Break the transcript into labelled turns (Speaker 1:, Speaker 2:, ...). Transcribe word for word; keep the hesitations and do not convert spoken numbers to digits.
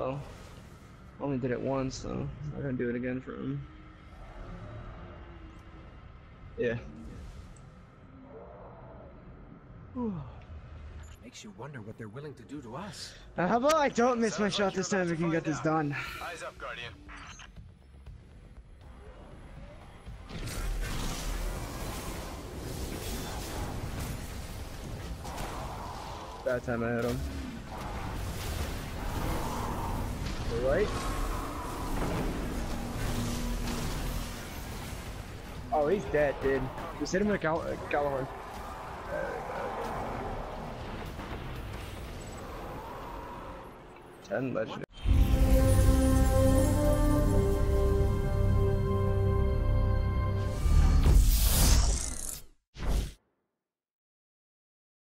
Speaker 1: well. Only did it once, so I'm not gonna do it again for him. Yeah.
Speaker 2: Makes you wonder what they're willing to do to us.
Speaker 1: Uh, how about I don't miss
Speaker 3: Sounds
Speaker 1: my
Speaker 3: like
Speaker 1: shot
Speaker 3: you're
Speaker 1: this time?
Speaker 3: about
Speaker 1: We
Speaker 3: to
Speaker 1: can get
Speaker 3: find
Speaker 1: this
Speaker 3: out.
Speaker 1: done.
Speaker 3: Eyes up, Guardian.
Speaker 1: That time I hit him. The right. Oh, he's dead, dude. Just hit him with a Gal Galahorn. ten legendary.